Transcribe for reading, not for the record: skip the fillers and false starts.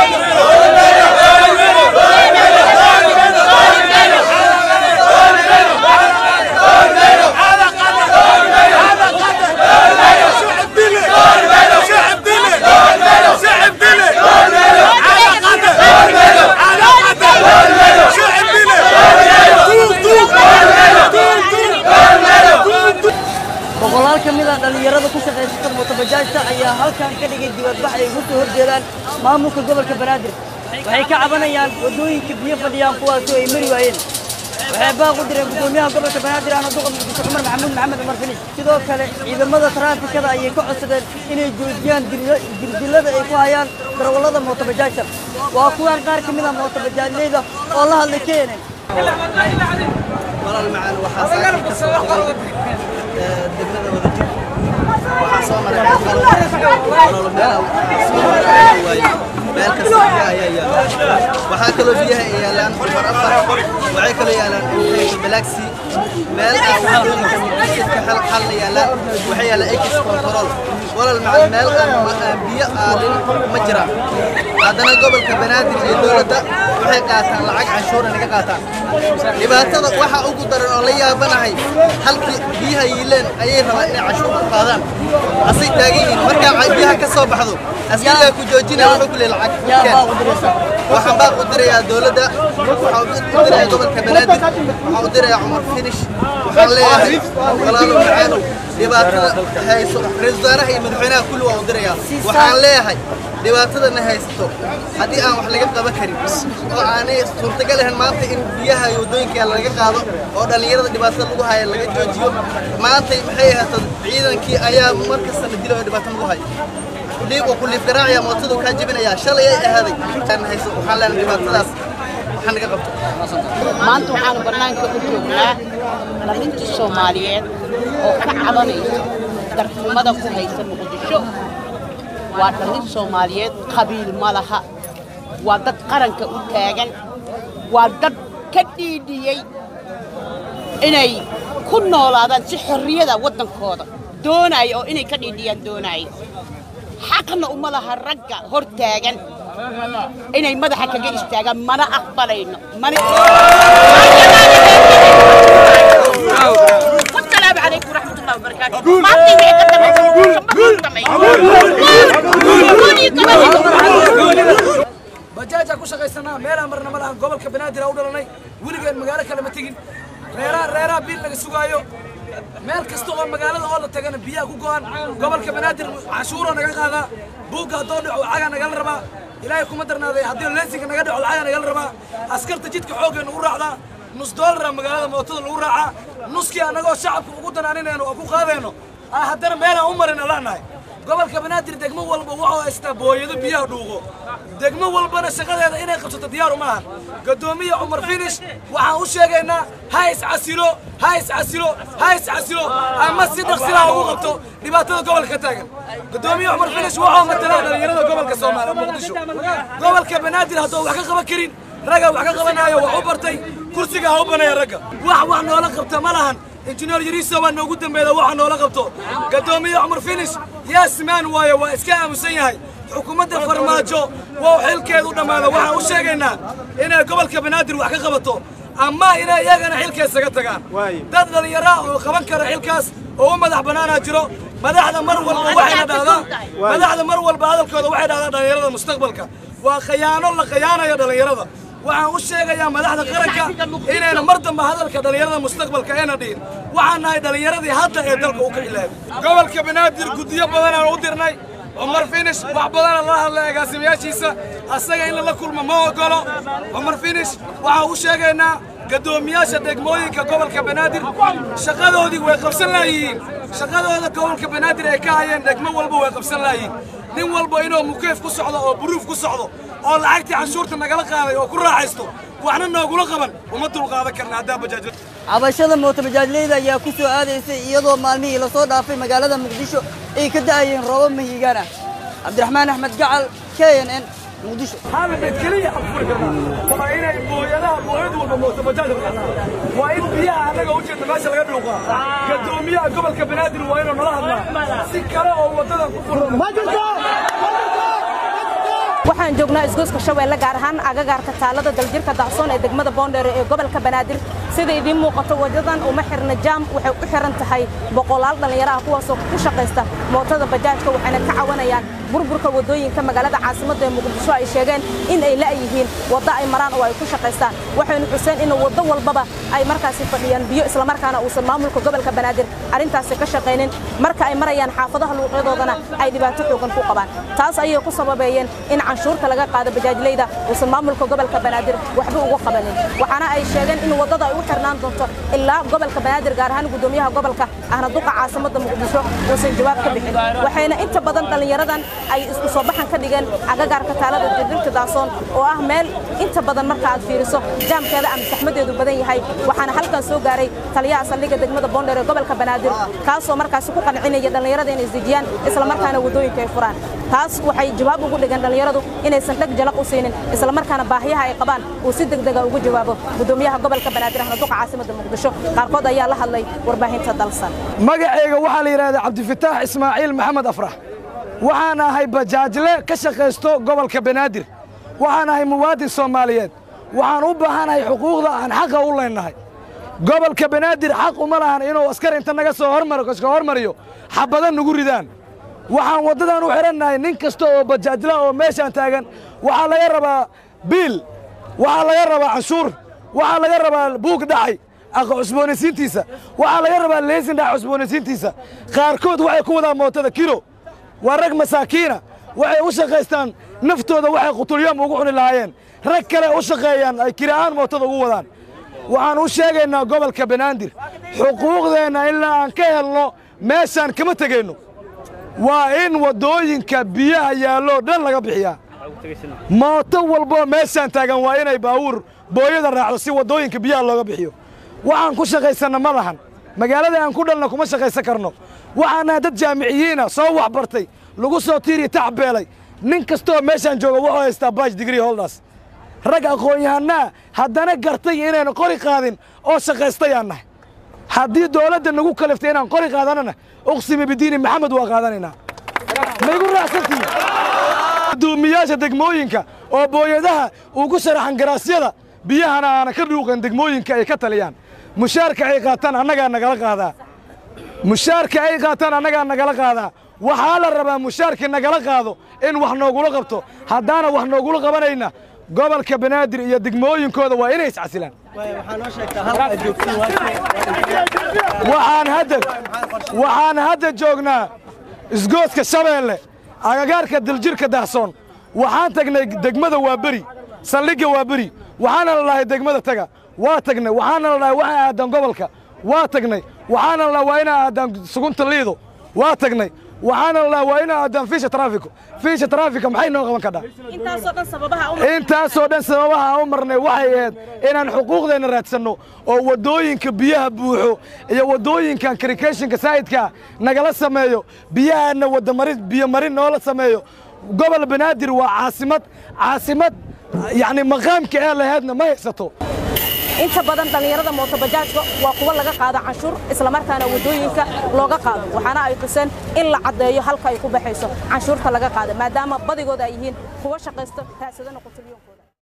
dhalinyarada ku shaqeysata mootobajaajta ayaa halkan ka dhigay dibadbax ay ugu soo horjeedaan maamulka gobolka Banaadir waxay ka cabanayaan wadooyinka biyo fadhiyaan kuwaas oo ay mari waayeen waxay baaq u direen gudoomiyaha gobolka Banaadir aan duqa Muqdisho Cumar Maxamed Cumar Finish sidoo kale ciidamada taraafikada ayay ka codsadeen inay joojiyaan dirdilada ay ku hayaan darawalada mootobajaajta waa kuwan qaar ka mid ah mootobajaajleyda oo la hadlay keenay walal macaan waxa saaxiibka degmada wada jir waxa soo maray walal meel kasta ayaa waxa kale oo biyaha ay yaalaan mar afar waxay kale yaalaan galaxy meel ka xal yaalaan waxay yaalaan x control walal macaan meel biyo aalin ma jiraan haddana gobolka Banaadir ee dawladda waxay qaataan lacag canshuur naga qaataan dhibaatada waxa ugu daran oo la yaabanahay halkii biyaha yiileen ayay rabaan inay canshuur qaadaan asay taageeyeen marka biyaha ka soo baxdo askariga ku joojinayaan oo kale lacag waxaan baa u dirayaa dawladda waxa u dirayaa gobolka Banaadir waxa u dirayaa Cumar Finish waxaan leeyahay walaalo macaano dhibaatada hayso ra'iisul iyo madaxweynaha kullu waa u dirayaa waxaan leeyahay dhibaatadana haysto hadii aan wax laga qaban karin oo aanay suurtagal ahayn maanta in biyaha iyo wadooyinka laga qaado oo dhalinyarada dhibaatada lagu hayo laga joojiyo maanta maxay ahayd ciidankii ayaa markasta la dilay dhibaato lagu hayo liibo kulli garaaciya mootada ka jibinaya shalay ay ahaaday tan hayso waxaan leenahay dhibaatadaas waxaan naga qabto maanta waxaan barnaamijka ku joognaa dhalinta Soomaaliyeed oo ka cabanaysa darxumada ku haysa Muqdisho waa dhalin Soomaaliyeed qabiil ma laha waa dad qaranka u taagan waa dad ka dhiidiyay inay ku noolaadaan si xorriyada wadankooda doonay oo inay ka dhiidiyaan doonay xaqna uma laha ragga hor taagan inay madaxa kaga istaagaan mana aqbalayno mana السلام عليكم ورحمة الله وبركاته. ما تيجي بجاجة كوشة قيسنا ميرا مرنا ملها قبل كبنادر أو دلني ولقى المجال كلام تيجي ريرا بيل لك سوايو مير كستوغا مجال الله تجنا بيا كوكان قبل كبنادر عشورة نجاها بوكا دون عجنا نجال ربا إلهكم مدرنا ذي هدي الليسك نجاد على عجنا نجال ربا أسكرت جيتك حوجا نورا على نص دولار مجال موتور نورا نصكي أنا جو شعب وقدنا علينا وأكو قاذينه هدنا ميرا عمرنا لنا قبل كبنادر دقمة والبوعة استبوي بيا دوغو دقمة والبنا شغال هذا إنه قصة دياره معه قدومية عمر فينش وعاوش يجينا هايس عسيرو أما صدق سلاح وقبته لبعضه قبل كتاجن قدومية عمر فينش وعاو مثلا يرد قبل كسومار مقدشو قبل كبنادر هذا وحقق بكرين رجع وحقق بنايا وعبرتي كرسي هوبنا يا رجع واحد ولا قبته ملهن انجنير يريسا وانا قدام بيدا waxaan noola qabto gadoomiye Cumar Finish yaasmaan waaye waa iska aamusan yahay xukuumadda farmaajo waa xilkeedu dhamaada waxa uu sheegaynaa inay gobolka Banaadir wax ka qabato ama inay iyagana xilkeesa ka tagaan dad dhalinyaro oo qaban kara xilkaas oo madax banaana jiro madaxda mar walba waxay hadalkooda waxay dhaadaan dhalinyarada mustaqbalka waa khiyaano la khiyaanayo dhalinyarada waxaan u sheegayaa madaxda qaranka inayna mar dambe hadalka dhalinyarada mustaqbalka ayna dhiin waxaan nahay dhalinyaradii hadda ee dalka u ka ilaahay gobolka Banaadir gudiyo badan aan u dirnay Cumar Finish wax badan la hadlay agaasimayaashiisa asaga in la kulmo ma ogolo Cumar Finish waxa uu sheegaynaa gadoomiyaasha degmooyinka gobolka Banaadir shaqadoodii way qabsan laayeen shaqadooda gobolka Banaadir ay ka hayeen degmo walba way qabsan laayeen nin walba inuu mukeef ku socdo oo buruuf ku socdo oo lacagtii canshuurta nagala qaaday oo ku raaxaysto waxna noogula qaban uma dul qaadan karna hadaa bajaaj cabashada mootobajaajleyda ayaa ku soo aadaysay iyadoo maalmihii la soo dhaafay magaalada Muqdisho ay ka daayeen roobab mahiigaan ah Cabdiraxmaan Axmed Gacal KNN Muqdisho هذا بيتكلي أفكر كمان طبعا هنا بويلها بويد والموتوباجات وإن بيها أنا قلت إن ماشي لقى بلوقا قدومية قبل كبنادر وإنه نلاحظنا سكرة ووطنا كفر ما waxaan joognaa isgoyska Shabeelle gaar ahaan agagaarka taalada daljirka Dahsoon ee degmada Boondheere ee gobolka Banaadir sida idin muuqato wadadan uma xirna jaam waxay u xiran tahay boqolaal dhalinyaro ah kuwaas oo ku shaqeysta mootada bajaajka waxayna ka cawanayaan burburka wadooyinka magaalada caasimadda ee Muqdisho ay sheegeen in ay la yihiin wada ay maraan oo ay ku shaqeystaan waxayna xuseen in wado walbaba ay markaas fadhiyaan biyo isla markaana uusan maamulka gobolka Banaadir arintaas ka shaqeyneen marka ay marayaan xaafadaha luuqadoodana ay dhibaato xoogan ku qabaan taas ayay ku sababeeyeen in canshuurta laga qaado bajaajleyda uusan maamulka gobolka Banaadir waxba ugu qabanin waxaana ay sheegeen in wadada ay u xirnaan doonto ilaa gobolka Banaadir gaar ahaan gudoomiyaha gobolka ahna duqa caasimadda Muqdisho uusan jawaab ka bixin waxayna inta badan dhalinyaradan ay isku soo baxan ka dhigeen agagaarka taalada daljirka Dahsoon oo ah meel inta badan marka aad fiiriso jaamkeeda ama saxmadeedu badan yahay waxaana halkan soo gaaray taliyaha saldhigga degmada Boondheere ee gobolka Banaadir kaasoo markaas ku qancinaya dhalinyarada inay isdejiyaan isla markaana wadooyinka ay furaan taas waxay jawaab ugu dhigan dhalinyaradu inaysan dhag jalaq u siinin isla markaana baahiyaha ay qabaan uu si degdeg ah ugu jawaabo gudoomiyaha gobolka Banaadir ahna duqa caasimadda Muqdisho qaarkood ayaa la hadlay warbaahinta dalsan magacayga waxa la yiraahdaa Cabdifataax Ismaaciil Maxamed Afrax waxaan ahay bajaajle ka shaqeysto gobolka Banaadir waxaan ahay muwaadin Soomaaliyeed waxaan u baahanahay xuquuqda aan xaq u leenahay gobolka Banaadir xaq uma lahan inuu askar inta naga soo hormariyo xabada nagu ridaan waxaan wadadan u xirannahay nin kasta oo bajaajla oo meeshan taagan waxa laga rabaa biil waxa laga rabaa canshuur waxa laga rabaa buug dhacay cusboonaysiintiisa waxa laga rabaa leesin dhac cusboonaysiintiisa qaarkood waxay ku wadaan mootada kilo waa rag masaakiina waxay u shaqaystaan naftooda waxay qutulyoom ugu cuni lahaayeen rag kale u shaqeeyaan ay kiraan mootada ugu wadaan waxaan u sheegaynaa gobolka Banaadir xuquuqdeena ilaa aan ka helno meeshan kama tagayno waa in wadooyinka biyaha yaalo dhan laga bixiyaa mooto walbo meeshan taagan waa inay baawur booyada raacdo si wadooyinka biyaha looga bixiyo waxaan ku shaqaysana ma lahan magaalada aan ku dhalna kuma shaqaysan karno waxaan dad jaamiciyiina soo wax bartay lagu soo tiiri tacbeelay nin kastoo meeshan jooga wuxuu haystaa badge degree holders rag aqoon-yahanaa haddana gartay inaynu qori qaadin oo shaqaystayaan nahay haddii dowladda nagu kaliftay inaan qori qaadanana uqsimi bidiini maxamed waa qaadanaynaa ma igu raacsantihiin gudoomiyaasha degmooyinka oo booyadaha ugu sharaxan garaasyada biyahana aana ka dhuuqan degmooyinka ay ka taliyaan mushaarka ay qaataan annagaa nagala qaadaa mushaarka ay qaataan annagaa nagala qaadaa waxaa la rabaa mushaarkii nagala qaado in wax noogula qabto haddaana wax noogula qabanayna gobolka Banaadir iyo degmooyinkooda waa inay iscasilaan waxaan hadda joognaa isgoyska Shabeelle agagaarka daljirka Dahsoon waxaan tagnay degmada Waaberi saldhigga Waaberi waxaana la lahay degmada taga waa tagnay waxaana la lahay waxa aadan gobolka waa tagnay waxaana la waa inaa aadan sugunta liido waa tagnay waxaana la waa inaa aadan fiisha traafika maxay noo qaban kadhaa intaasoo dhan sababaha u marnay waxay ahayd inaan xuquuqdeena raadsanno oo wadooyinka biyaha buuxo iyo wadooyinkan irrigationka saayidka nagala sameeyo biyahaana biyo marin noola sameeyo gobol Banaadir waa caasimad يعني مقامك ee lahaydna ma haysato inta badan dhalinyarada mooto bajaajka waa kuwa laga qaado canshuur isla markaana wadooyinka looga qaado waxaana ay tuseen in la cadeeyo halka ay ku baxayso canshuurta laga qaado maadaama badigooda ay yihiin kuwa shaqeysta taasada noqoto